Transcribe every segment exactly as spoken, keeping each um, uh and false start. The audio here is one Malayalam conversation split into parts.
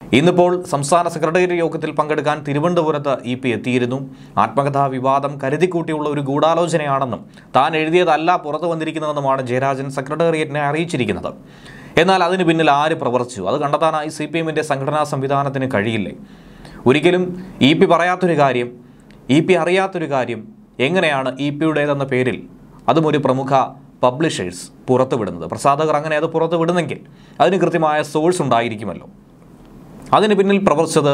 ഇന്നിപ്പോൾ സംസ്ഥാന സെക്രട്ടേറിയറ്റ് യോഗത്തിൽ പങ്കെടുക്കാൻ തിരുവനന്തപുരത്ത് ഇ പി എത്തിയിരുന്നു. ആത്മകഥാ വിവാദം കരുതിക്കൂട്ടിയുള്ള ഒരു ഗൂഢാലോചനയാണെന്നും താൻ എഴുതിയതല്ല പുറത്തു വന്നിരിക്കുന്നതെന്നുമാണ് ജയരാജൻ സെക്രട്ടേറിയറ്റിനെ അറിയിച്ചിരിക്കുന്നത്. എന്നാൽ അതിന് പിന്നിൽ ആര് പ്രവർത്തിച്ചു അത് കണ്ടെത്താനായി സി പി എമ്മിൻ്റെ സംഘടനാ സംവിധാനത്തിന് കഴിയില്ലേ? ഒരിക്കലും ഇ പി പറയാത്തൊരു കാര്യം, ഇ പി അറിയാത്തൊരു കാര്യം എങ്ങനെയാണ് ഇ പിയുടേതെന്ന പേരിൽ അതും ഒരു പ്രമുഖ പബ്ലിഷേഴ്സ് പുറത്തുവിടുന്നത്? പ്രസാധകർ അങ്ങനെ അത് പുറത്തുവിടുന്നെങ്കിൽ അതിന് കൃത്യമായ സോഴ്സ് ഉണ്ടായിരിക്കുമല്ലോ. അതിന് പിന്നിൽ പ്രവർത്തിച്ചത്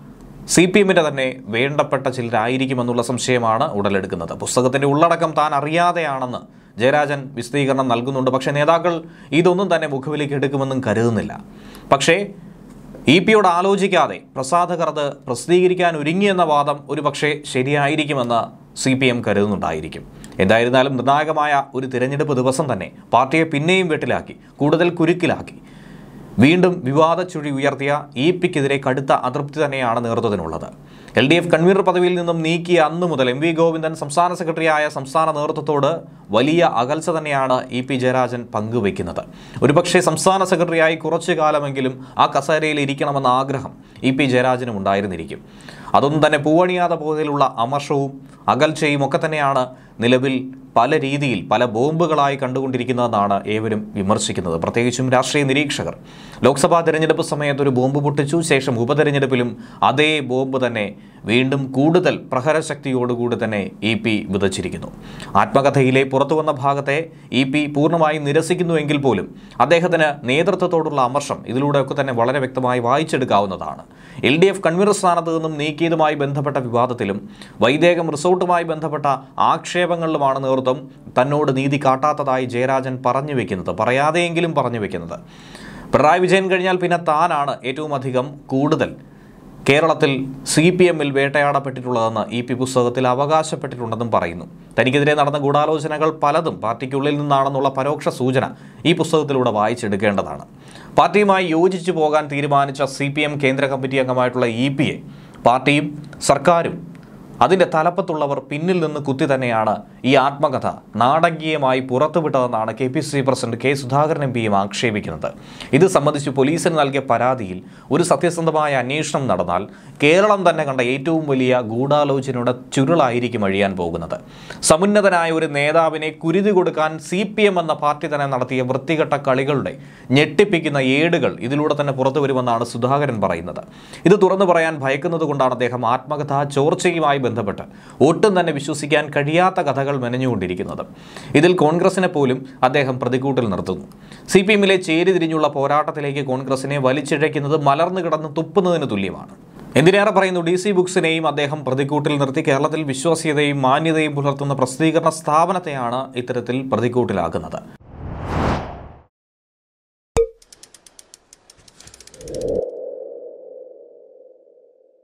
സി പി എമ്മിൻ്റെ തന്നെ വേണ്ടപ്പെട്ട ചിലരായിരിക്കുമെന്നുള്ള സംശയമാണ് ഉടലെടുക്കുന്നത്. പുസ്തകത്തിൻ്റെ ഉള്ളടക്കം താൻ അറിയാതെയാണെന്ന് ജയരാജൻ വിശദീകരണം നൽകുന്നുണ്ട്. പക്ഷേ നേതാക്കൾ ഇതൊന്നും തന്നെ മുഖവിലേക്ക് എടുക്കുമെന്നും കരുതുന്നില്ല. പക്ഷേ ഇ പിയോട് ആലോചിക്കാതെ പ്രസാധകർ അത് പ്രസിദ്ധീകരിക്കാൻ ഒരുങ്ങിയെന്ന വാദം ഒരു പക്ഷേ ശരിയായിരിക്കുമെന്ന് സി പി എം കരുതുന്നുണ്ടായിരിക്കും. എന്തായിരുന്നാലും നിർണായകമായ ഒരു തിരഞ്ഞെടുപ്പ് ദിവസം തന്നെ പാർട്ടിയെ പിന്നെയും വെട്ടിലാക്കി, കൂടുതൽ കുരുക്കിലാക്കി, വീണ്ടും വിവാദ ചുഴി ഉയർത്തിയ ഇ പിക്കെതിരെ കടുത്ത അതൃപ്തി തന്നെയാണ് നേതൃത്വത്തിനുള്ളത്. എൽ ഡി എഫ് കൺവീനർ പദവിയിൽ നിന്നും നീക്കിയ അന്നു മുതൽ എം വി ഗോവിന്ദൻ സംസ്ഥാന സെക്രട്ടറിയായ സംസ്ഥാന നേതൃത്വത്തോട് വലിയ അകൽച്ച തന്നെയാണ് ഇ പി ജയരാജൻ പങ്കുവയ്ക്കുന്നത്. ഒരുപക്ഷെ സംസ്ഥാന സെക്രട്ടറിയായി കുറച്ചു കാലമെങ്കിലും ആ കസേരയിൽ ഇരിക്കണമെന്ന ആഗ്രഹം ഇ പി ജയരാജനും ഉണ്ടായിരുന്നിരിക്കും. അതൊന്നും തന്നെ പൂവണിയാതെ പോയതിലുള്ള അമർഷവും അകൽച്ചയും ഒക്കെ തന്നെയാണ് നിലവിൽ പല രീതിയിൽ പല ബോംബുകളായി കണ്ടുകൊണ്ടിരിക്കുന്നതെന്നാണ് ഏവരും വിമർശിക്കുന്നത്. പ്രത്യേകിച്ചും രാഷ്ട്രീയ നിരീക്ഷകർ. ലോക്സഭാ തെരഞ്ഞെടുപ്പ് സമയത്ത് ഒരു ബോംബ് പൊട്ടിച്ചു, ശേഷം ഉപതെരഞ്ഞെടുപ്പിലും അതേ ബോംബ് തന്നെ വീണ്ടും കൂടുതൽ പ്രഹരശക്തിയോടുകൂടി തന്നെ ഇ പി വിതച്ചിരിക്കുന്നു. ആത്മകഥയിലെ പുറത്തു വന്ന ഭാഗത്തെ ഇ പി പൂർണ്ണമായും നിരസിക്കുന്നുവെങ്കിൽ പോലും അദ്ദേഹത്തിന് നേതൃത്വത്തോടുള്ള അമർഷം ഇതിലൂടെയൊക്കെ തന്നെ വളരെ വ്യക്തമായി വായിച്ചെടുക്കാവുന്നതാണ്. എൽ ഡി എഫ് കൺവീനർ സ്ഥാനത്ത് നിന്നും നീക്കിയതുമായി ബന്ധപ്പെട്ട വിവാദത്തിലും വൈദേകം റിസോർട്ടുമായി ബന്ധപ്പെട്ട ആക്ഷേപങ്ങളിലുമാണ് നേതൃത്വം തന്നോട് നീതി കാട്ടാത്തതായി ജയരാജൻ പറഞ്ഞു വെക്കുന്നത്, പറയാതെയെങ്കിലും പറഞ്ഞു വെക്കുന്നത്. പിണറായി വിജയൻ കഴിഞ്ഞാൽ പിന്നെ താനാണ് ഏറ്റവും അധികം കൂടുതൽ കേരളത്തിൽ സി പി എമ്മിൽ വേട്ടയാടപ്പെട്ടിട്ടുള്ളതെന്ന് ഇ പി പുസ്തകത്തിൽ അവകാശപ്പെട്ടിട്ടുണ്ടെന്നും പറയുന്നു. തനിക്കെതിരെ നടന്ന ഗൂഢാലോചനകൾ പലതും പാർട്ടിക്കുള്ളിൽ നിന്നാണെന്നുള്ള പരോക്ഷ സൂചന ഈ പുസ്തകത്തിലൂടെ വായിച്ചെടുക്കേണ്ടതാണ്. പാർട്ടിയുമായി യോജിച്ചു പോകാൻ തീരുമാനിച്ച സി പി എം കേന്ദ്ര കമ്മിറ്റി അംഗമായിട്ടുള്ള ഇ പിയെ പാർട്ടിയും സർക്കാരും അതിൻ്റെ തലപ്പത്തുള്ളവർ പിന്നിൽ നിന്ന് കുത്തി തന്നെയാണ് ഈ ആത്മകഥ നാടകീയമായി പുറത്തുവിട്ടതെന്നാണ് K P C C president K Sudhakaran M പിയും ആക്ഷേപിക്കുന്നത്. ഇത് സംബന്ധിച്ച് പോലീസിന് നൽകിയ പരാതിയിൽ ഒരു സത്യസന്ധമായ അന്വേഷണം നടന്നാൽ കേരളം തന്നെ കണ്ട ഏറ്റവും വലിയ ഗൂഢാലോചനയുടെ ചുരുളായിരിക്കും അഴിയാൻ പോകുന്നത്. സമുന്നതനായ ഒരു നേതാവിനെ കുരുതി കൊടുക്കാൻ സി പി എം എന്ന പാർട്ടി തന്നെ നടത്തിയ വൃത്തികെട്ട കളികളുടെ ഞെട്ടിപ്പിക്കുന്ന ഏടുകൾ ഇതിലൂടെ തന്നെ പുറത്തു വരുമെന്നാണ് സുധാകരൻ പറയുന്നത്. ഇത് തുറന്നു പറയാൻ ഭയക്കുന്നത് കൊണ്ടാണ് അദ്ദേഹം ആത്മകഥ ചോർച്ചയുമായി ബന്ധപ്പെട്ട് ഒട്ടും തന്നെ വിശ്വസിക്കാൻ കഴിയാത്ത കഥകൾ മെനഞ്ഞുകൊണ്ടിരിക്കുന്നത്. ഇതിൽ കോൺഗ്രസിനെ പോലും അദ്ദേഹം പ്രതിക്കൂട്ടിൽ നിർത്തുന്നു. സി പി എമ്മിലെ ചേരിതിരിഞ്ഞുള്ള പോരാട്ടത്തിലേക്ക് കോൺഗ്രസിനെ വലിച്ചിഴയ്ക്കുന്നത് മലർന്നു കിടന്ന് തുപ്പുന്നതിന് തുല്യമാണ്. എന്തിനേറെ പറയുന്നു, ഡി സി ബുക്സിനെയും അദ്ദേഹം പ്രതിക്കൂട്ടിൽ നിർത്തി കേരളത്തിൽ വിശ്വാസ്യതയും മാന്യതയും പുലർത്തുന്ന പ്രസിദ്ധീകരണ സ്ഥാപനത്തെയാണ് ഇത്തരത്തിൽ പ്രതിക്കൂട്ടിലാക്കുന്നത്.